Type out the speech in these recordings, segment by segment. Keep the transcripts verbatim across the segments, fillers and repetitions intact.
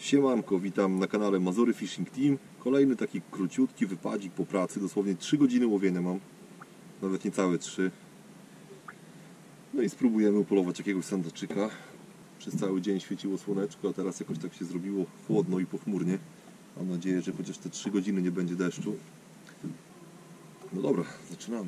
Siemanko, witam na kanale Mazury Fishing Team. Kolejny taki króciutki wypadzik po pracy, dosłownie trzy godziny łowienia mam. Nawet niecałe trzy. No i spróbujemy upolować jakiegoś sandaczyka. Przez cały dzień świeciło słoneczko, a teraz jakoś tak się zrobiło chłodno i pochmurnie. Mam nadzieję, że chociaż te trzy godziny nie będzie deszczu. No dobra, zaczynamy.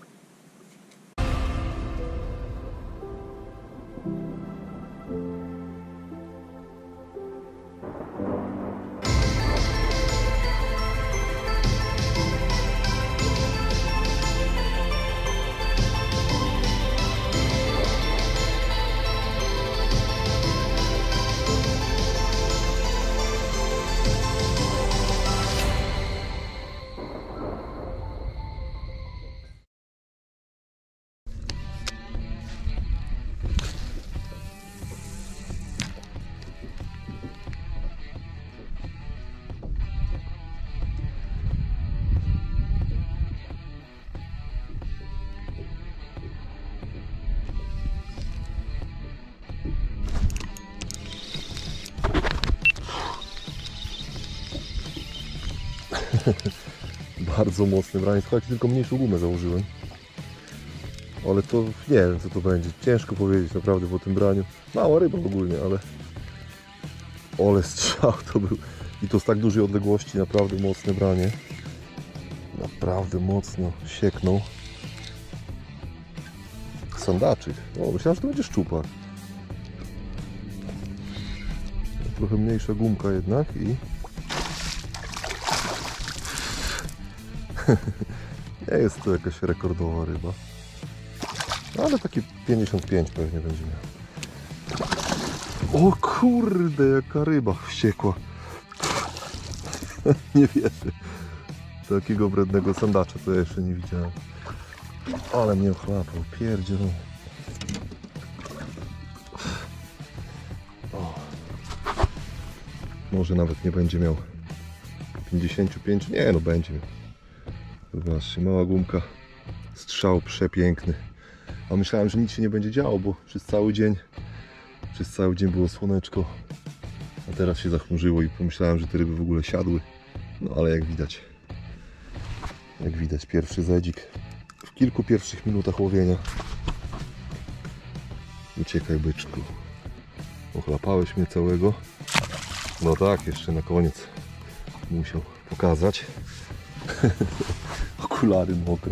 Bardzo mocny branie. Słuchajcie, tylko mniejszą gumę założyłem. Ale to nie wiem, co to będzie. Ciężko powiedzieć naprawdę po tym braniu. Mała ryba ogólnie, ale... Ole strzał to był. I to z tak dużej odległości. Naprawdę mocne branie. Naprawdę mocno sieknął. Sandaczyk. O, myślałem, że to będzie szczupak. Trochę mniejsza gumka jednak i... Nie jest to jakaś rekordowa ryba, ale takie pięćdziesiąt pięć pewnie będzie miał. O kurde, jaka ryba wściekła. Nie wierzę. Takiego wrednego sandacza to ja jeszcze nie widziałem. Ale mnie ochlapał, pierdziel. Może nawet nie będzie miał pięćdziesiąt pięć, nie no będzie miał. Zobaczcie, mała gumka, strzał przepiękny. A myślałem, że nic się nie będzie działo, bo przez cały dzień przez cały dzień było słoneczko, a teraz się zachmurzyło i pomyślałem, że te ryby w ogóle siadły. No ale jak widać, jak widać pierwszy zedzik w kilku pierwszych minutach łowienia. Uciekaj, byczku. Ochlapałeś mnie całego. No tak, jeszcze na koniec musiał pokazać. Okulary mokre.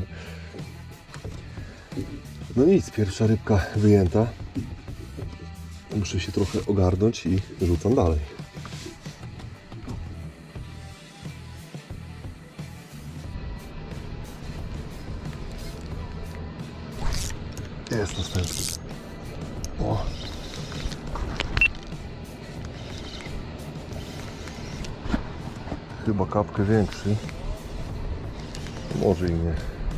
No nic, pierwsza rybka wyjęta. Muszę się trochę ogarnąć i rzucam dalej. Jest następny. O. Chyba kapkę większy. Może i nie.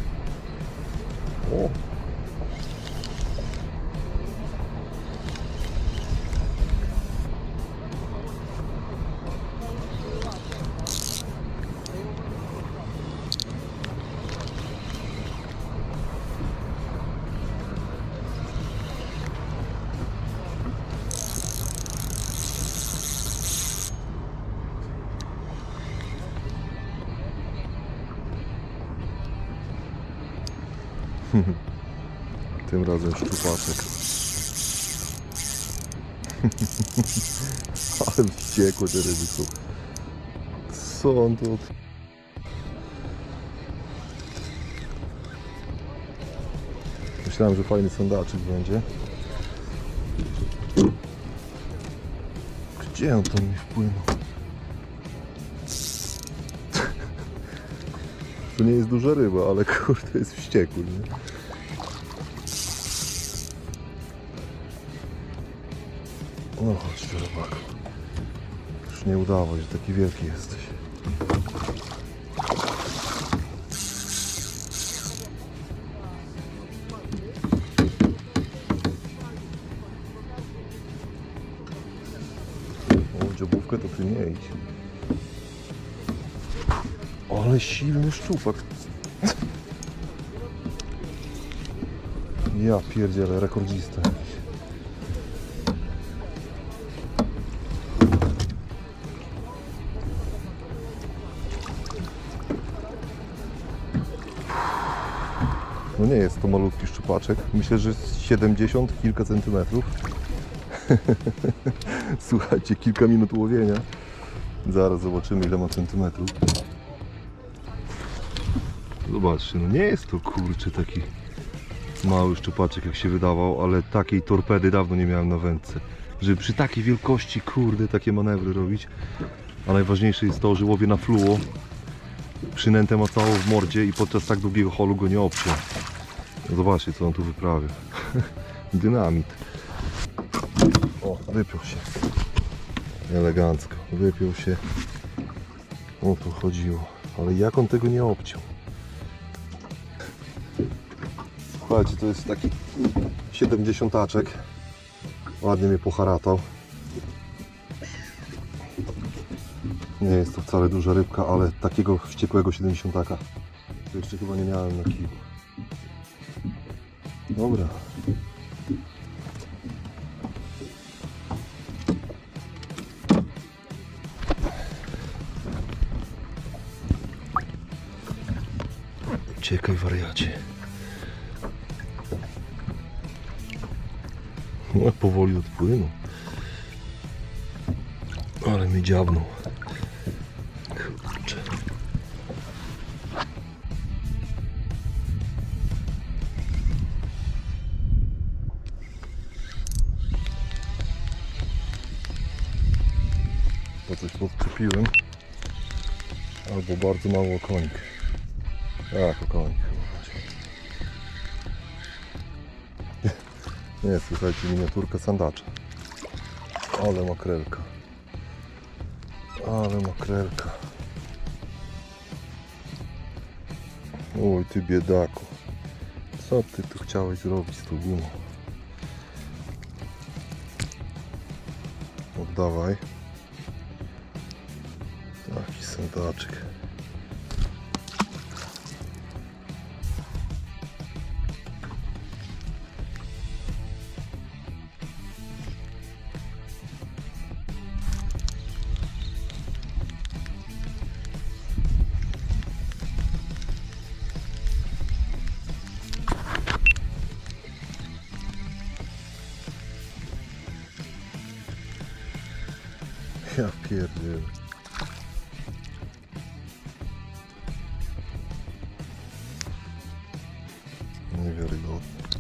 O. Tym razem szczupaczek. Ale wściekłe te ryby są. Co on tu... Myślałem, że fajny sandaczyk będzie. Gdzie on tam mi wpłynął? To nie jest duża ryba, ale kurde jest wściekły, nie? No chodź tu, robaku. Już nie udało, że taki wielki jesteś. O, dziobówkę to ty nie idź. Ale silny szczupak. Ja pierdzielę, rekordzista. No nie jest to malutki szczupaczek. Myślę, że siedemdziesiąt kilka centymetrów. Słuchajcie, kilka minut łowienia. Zaraz zobaczymy, ile ma centymetrów. Zobaczcie, no nie jest to, kurczę, taki mały szczupaczek, jak się wydawał, ale takiej torpedy dawno nie miałem na wędce. Żeby przy takiej wielkości, kurde, takie manewry robić. A najważniejsze jest to, że łowię na fluo. Przynętę ma całą w mordzie i podczas tak długiego holu go nie obciął. Zobaczcie, co on tu wyprawia. Dynamit. O, wypiął się. Elegancko. Wypiął się. O to chodziło. Ale jak on tego nie obciął? Słuchajcie, to jest taki siedemdziesiątaczek. Ładnie mnie poharatał. Nie jest to wcale duża rybka, ale takiego wściekłego siedemdziesiątaka to jeszcze chyba nie miałem na kiju. Dobra. Uciekaj, wariacie. No, powoli odpłynął. Ale mnie dziabnął. Kurczę. To coś podczepiłem. Albo bardzo mało okonik. Tak, okonik. Nie, słuchajcie, miniaturka sandacza. Ale makrelka. Ale makrelka. Oj, ty biedaku. Co ty tu chciałeś zrobić z tą gumą? Oddawaj. Taki sandaczek. Ja pierdzielę. Niewiarygodne.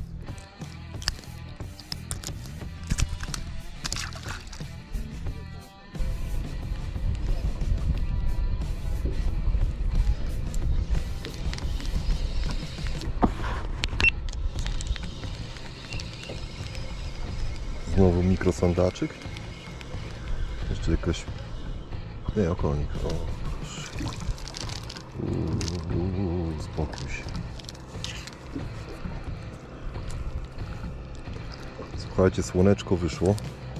Znowu mikrosandaczyk. Jeszcze jakaś... Nie, okonik. O, uuu, spokój się. Słuchajcie, słoneczko wyszło.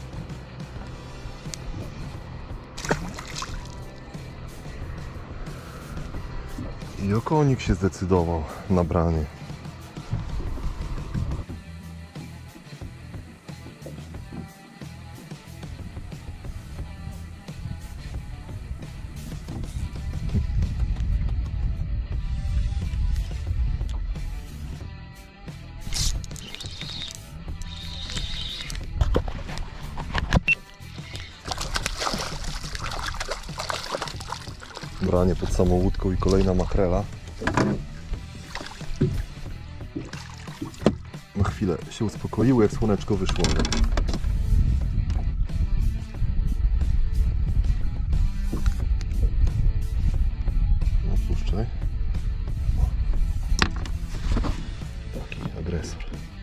I okonik się zdecydował na branie. Branie pod samą łódką i kolejna makrela. Na chwilę się uspokoiły, jak słoneczko wyszło. Opuszczaj. Taki agresor.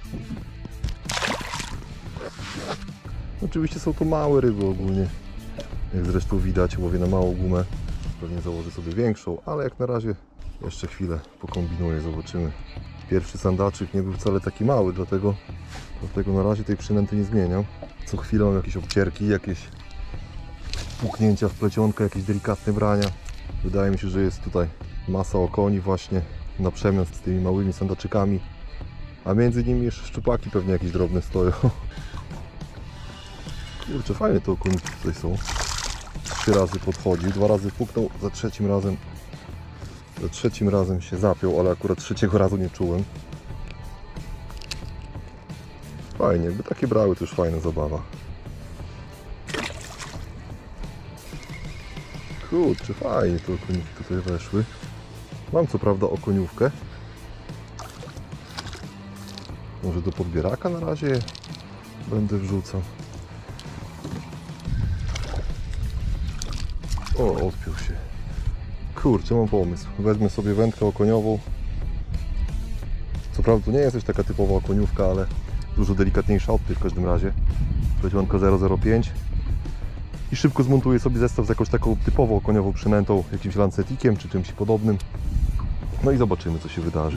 Oczywiście są to małe ryby ogólnie. Jak zresztą widać, łowię na małą gumę. Pewnie założę sobie większą, ale jak na razie jeszcze chwilę pokombinuję, zobaczymy. Pierwszy sandaczyk nie był wcale taki mały, dlatego, dlatego na razie tej przynęty nie zmieniam. Co chwilę mam jakieś obcierki, jakieś puknięcia w plecionkę, jakieś delikatne brania. Wydaje mi się, że jest tutaj masa okoni właśnie na przemian z tymi małymi sandaczykami, a między nimi jeszcze szczupaki pewnie jakieś drobne stoją. Kurczę, fajnie te okoniki tutaj są. Trzy razy podchodził, dwa razy puknął, za trzecim razem za trzecim razem się zapiął, ale akurat trzeciego razu nie czułem. Fajnie, jakby takie brały, to już fajna zabawa. Kurczę, fajnie te okoniki tutaj weszły. Mam co prawda okoniówkę. Może do podbieraka na razie będę wrzucał. O, odpiął się. Kurczę, mam pomysł. Wezmę sobie wędkę okoniową. Co prawda to nie jest też taka typowa okoniówka, ale dużo delikatniejsza od tej w każdym razie. Plecionka zero zero pięć. I szybko zmontuję sobie zestaw z jakąś taką typową okoniową przynętą, jakimś lancetikiem czy czymś podobnym. No i zobaczymy, co się wydarzy.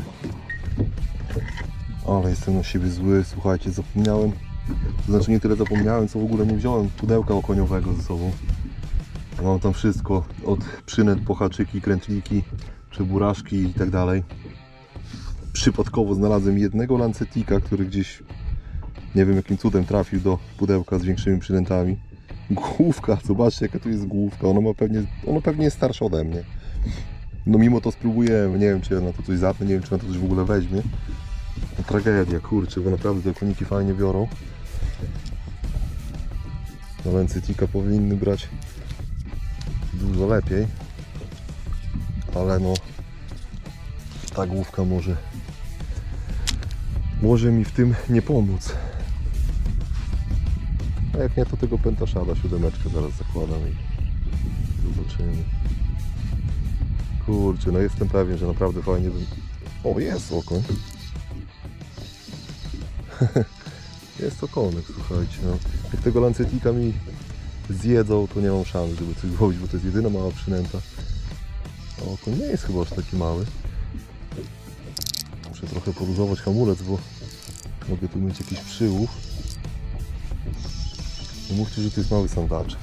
Ale jestem na siebie zły, słuchajcie, zapomniałem. To znaczy nie tyle zapomniałem, co w ogóle nie wziąłem pudełka okoniowego ze sobą. Mam tam wszystko, od przynęt po haczyki, krętliki, przeburaszki i tak dalej. Przypadkowo znalazłem jednego lancetika, który gdzieś, nie wiem jakim cudem trafił do pudełka z większymi przynętami. Główka, zobaczcie jaka tu jest główka, ona ma pewnie, ona pewnie jest starsza ode mnie. No mimo to spróbujemy, nie wiem czy ja na to coś zapnę, nie wiem czy na to coś w ogóle weźmie. No, tragedia, kurczę, bo naprawdę te okoniki fajnie biorą. No lancetika powinny brać dużo lepiej. Ale no, ta główka może, może mi w tym nie pomóc. A jak nie, to tego pentaszada, siódemeczkę zaraz zakładam i zobaczymy. Kurczę, no jestem pewien, że naprawdę fajnie bym... O, jest okoń. Jest okonek, słuchajcie, no. Jak tego lancetika mi zjedzą, to nie mam szans, żeby coś zrobić, bo to jest jedyna mała przynęta. A okoń nie jest chyba aż taki mały. Muszę trochę poluzować hamulec, bo mogę tu mieć jakiś przyłów. Nie mówcie, że to jest mały sandaczek.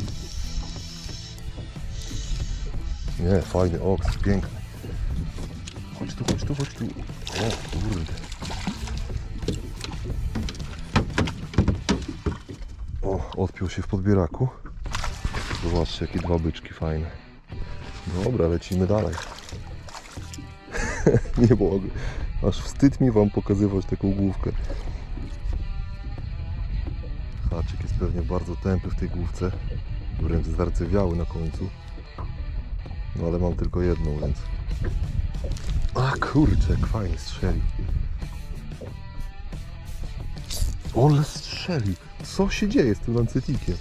Nie, fajny oks, piękny. Chodź tu, chodź tu, chodź tu. O kurde. O, odpiął się w podbieraku. Zobaczcie, jakie dwa byczki fajne. Dobra, lecimy dalej. Nie mogę. Aż wstyd mi wam pokazywać taką główkę. Haczyk jest pewnie bardzo tępy w tej główce. Wręcz zardzewiały na końcu. No ale mam tylko jedną, więc... A kurczę, jak fajnie strzelił. Ole strzelił. Co się dzieje z tym lancetikiem?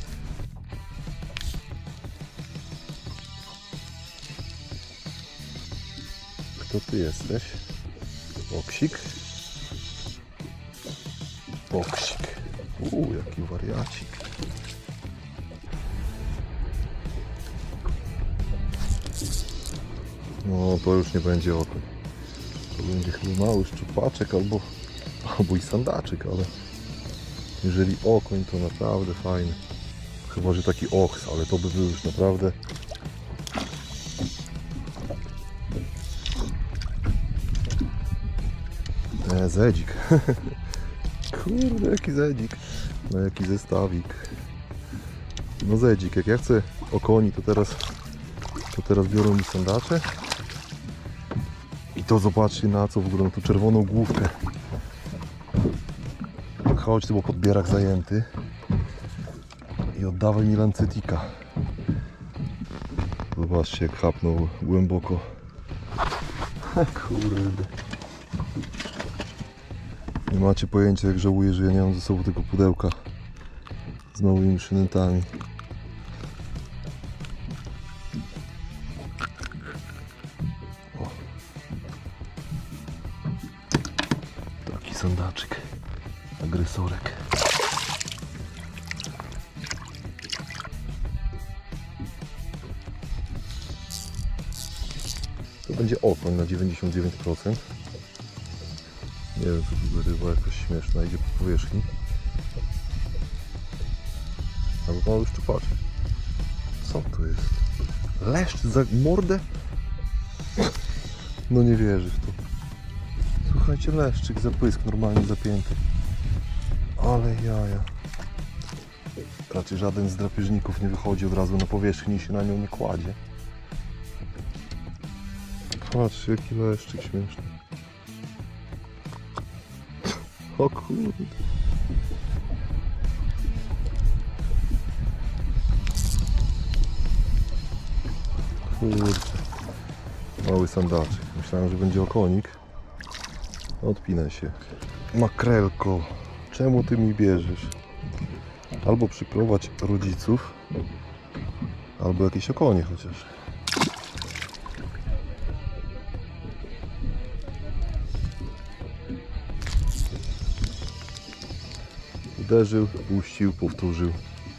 Kto ty jesteś? Oksik? Oksik. Uuu, jaki wariacik. No to już nie będzie okoń. To będzie chyba mały szczupaczek albo, albo i sandaczyk, ale jeżeli okoń, to naprawdę fajny. Chyba że taki oks, ale to by był już naprawdę... E, zedzik. Kurde, jaki zedzik. No jaki zestawik. No zedzik, jak ja chcę okoni, to teraz to teraz biorą mi sandacze. I to zobaczcie na co w ogóle, na tą czerwoną główkę. Chodź, tu, bo podbierak zajęty. I oddawaj mi lancetika. Zobaczcie jak chapnął głęboko. Kurde. Nie macie pojęcia jak żałuję, że ja nie mam ze sobą tego pudełka z małymi przynętami. O. Taki sandaczek. Agresorek. To będzie okoń na dziewięćdziesiąt dziewięć procent. Nie wiem, czy tu ryba jakaś śmieszna idzie po powierzchni. Albo mały szczupaczek. Co to jest? Leszcz za mordę? No nie wierzę w to. Słuchajcie, leszczyk za pysk normalnie zapięty. Ale jaja. Raczej żaden z drapieżników nie wychodzi od razu na powierzchnię i się na nią nie kładzie. Patrzcie, jaki leszczyk śmieszny. O kurde. Kurde. Mały sandaczek. Myślałem, że będzie okonik. Odpinaj się. Makrelko, czemu ty mi bierzesz? Albo przyprowadź rodziców, albo jakieś okonie chociaż. Uderzył, puścił, powtórzył.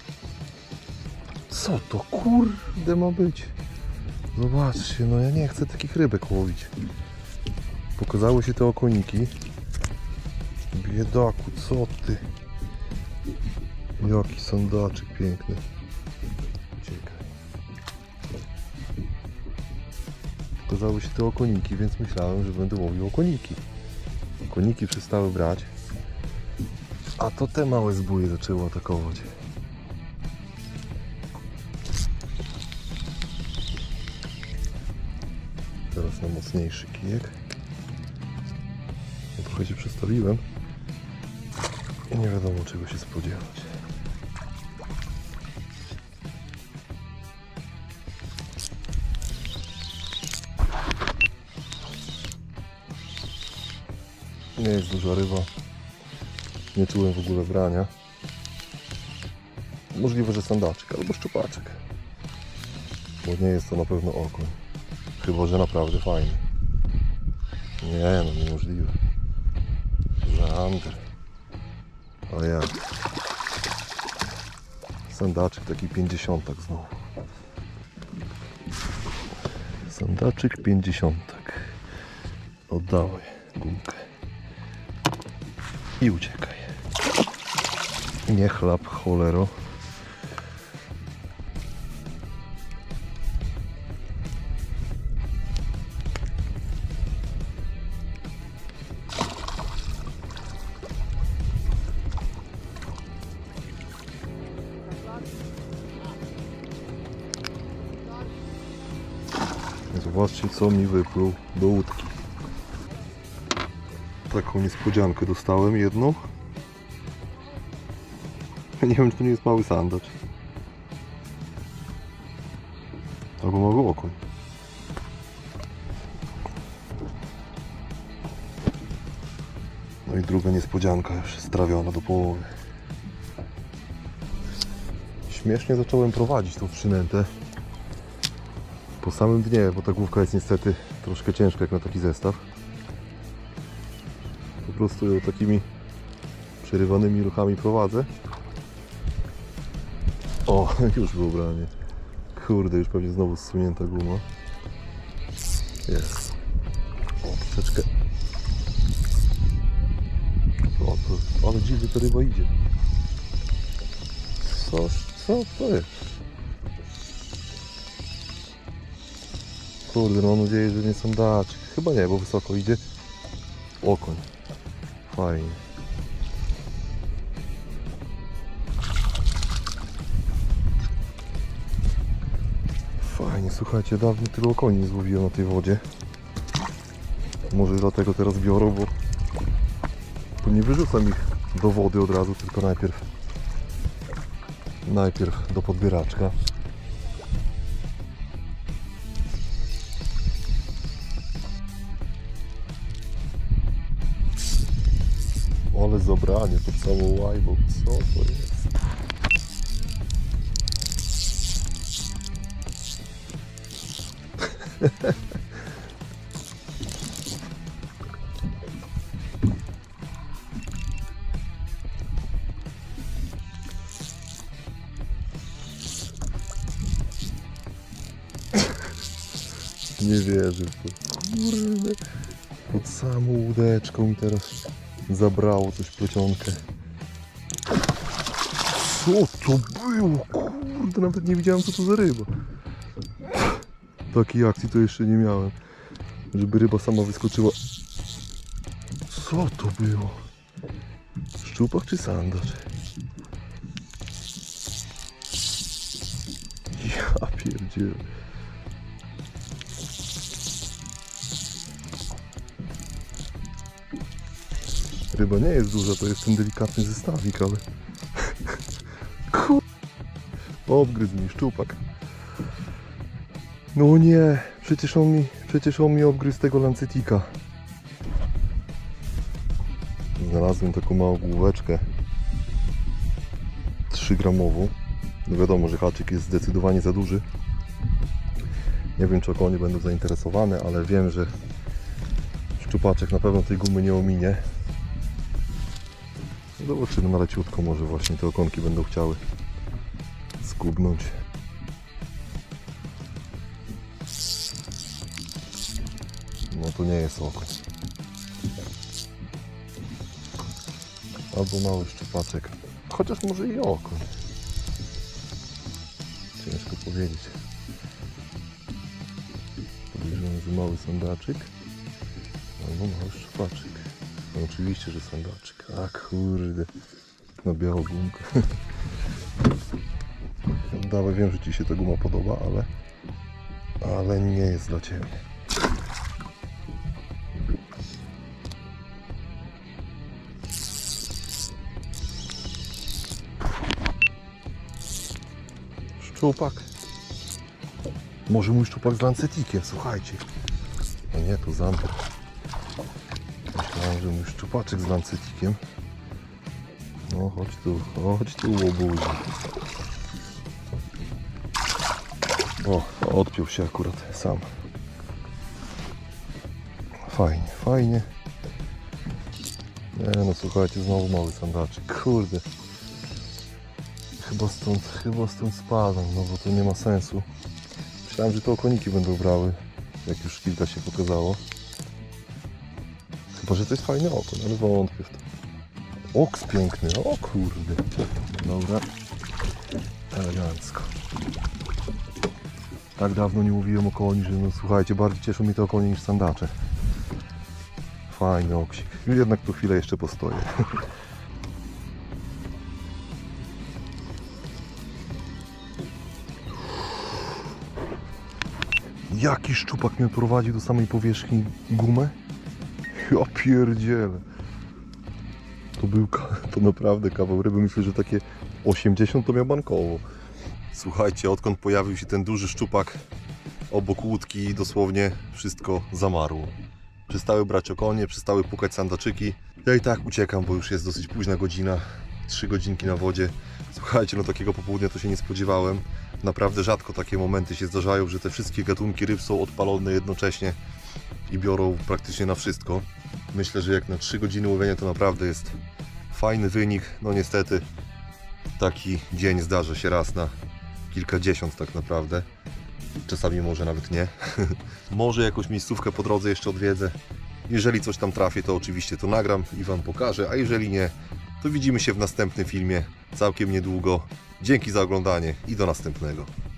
Co to kurde ma być? Zobaczcie, no ja nie chcę takich rybek łowić. Pokazały się te okoniki. Biedaku, co ty? Jaki sandaczek piękny. Uciekaj. Pokazały się te okoniki, więc myślałem, że będę łowił okoniki. Okoniki przestały brać. A to te małe zbóje zaczęły atakować. Teraz na mocniejszy kijek. Ja trochę się przestawiłem i nie wiadomo czego się spodziewać. Nie jest duża ryba. Nie czułem w ogóle brania. Możliwe, że sandaczek albo szczupaczek. Bo nie jest to na pewno okoń. Chyba, że naprawdę fajny. Nie, no niemożliwe. Zander. Ale jak? Sandaczek taki pięćdziesiątak znowu. Sandaczek pięćdziesiątak. Oddawaj gumkę. I uciekaj. Nie chlap, cholero. Zobaczcie, co mi wypluł do łódki. Taką niespodziankę dostałem, jedną. Nie wiem, czy to nie jest mały sandacz. Albo mały okoń. No i druga niespodzianka już strawiona do połowy. Śmiesznie zacząłem prowadzić tą przynętę po samym dnie, bo ta główka jest niestety troszkę ciężka jak na taki zestaw. Po prostu ją takimi przerywanymi ruchami prowadzę. O, już było branie. Kurde, już pewnie znowu zsunięta guma. Jest. O, troszeczkę. O, to, ale dziwnie ta ryba idzie. Co, co to jest? Kurde, mam nadzieję, że nie sandaczek. Chyba nie, bo wysoko idzie. Okoń. Fajnie. Fajnie, słuchajcie, dawno tylu okoni nie złowiłem na tej wodzie. Może dlatego teraz biorą, bo, bo nie wyrzucam ich do wody od razu, tylko najpierw najpierw do podbieraczka. Ale zabranie pod samą łajbą, co to jest? Nie wierzę w to. Kurde. Pod samą łódeczką mi teraz zabrało coś plecionkę. Co to było? Kurde, nawet nie widziałem, co to za ryba. Takiej akcji to jeszcze nie miałem. Żeby ryba sama wyskoczyła. Co to było? Szczupak czy sandacz? Ja pierdzielę. Ryba nie jest duża, to jest ten delikatny zestawik, ale... Kur... Obgryzł mi szczupak. No nie, przecież on mi, przecież on mi obgryzł tego lancetika. Znalazłem taką małą główeczkę trzy gramową. No wiadomo, że haczyk jest zdecydowanie za duży. Nie wiem, czy okonie będą zainteresowane, ale wiem, że szczupaczek na pewno tej gumy nie ominie. Zobaczymy na leciutko, może właśnie te okonki będą chciały skubnąć. No to nie jest okoń. Albo mały szczupaczek. Chociaż może i okoń. Ciężko powiedzieć. Podejrzewam, że mały sandaczyk. Albo mały szczupaczek. No oczywiście, że sandaczyk. A kurde. Na białą gumkę. Dawaj, wiem, że Ci się ta guma podoba, ale ale nie jest dla Ciebie. Szczupak. Może mój szczupak z lancetikiem, słuchajcie. No nie, to zamper. Myślałem, że mój szczupaczek z lancetikiem. No chodź tu, chodź tu, łobuzi. O, odpiął się akurat sam. Fajnie, fajnie. Nie no, słuchajcie, znowu mały sandaczyk. Kurde. Chyba stąd, chyba stąd spadam, no bo to nie ma sensu. Myślałem, że to okoniki będą brały, jak już kilka się pokazało. Chyba, że to jest fajny okoń, ale wątpię w to. Oks piękny, o kurde. Dobra. Elegancko. Tak dawno nie mówiłem o koni, że no słuchajcie, bardziej cieszą mnie te okonie niż sandacze. Fajny oksik. Jednak tu chwilę jeszcze postoję. Jaki szczupak mnie prowadził do samej powierzchni gumę? Ja pierdzielę. To był, to naprawdę kawał ryby. Myślę, że takie osiemdziesiąt to miał bankowo. Słuchajcie, odkąd pojawił się ten duży szczupak obok łódki, dosłownie wszystko zamarło. Przestały brać okonie, przestały pukać sandaczyki. Ja i tak uciekam, bo już jest dosyć późna godzina. Trzy godzinki na wodzie. Słuchajcie, no takiego popołudnia to się nie spodziewałem. Naprawdę rzadko takie momenty się zdarzają, że te wszystkie gatunki ryb są odpalone jednocześnie i biorą praktycznie na wszystko. Myślę, że jak na trzy godziny łowienia to naprawdę jest fajny wynik. No niestety taki dzień zdarza się raz na kilkadziesiąt tak naprawdę. Czasami może nawet nie. Może jakąś miejscówkę po drodze jeszcze odwiedzę. Jeżeli coś tam trafię, to oczywiście to nagram i Wam pokażę, a jeżeli nie, to widzimy się w następnym filmie całkiem niedługo. Dzięki za oglądanie i do następnego.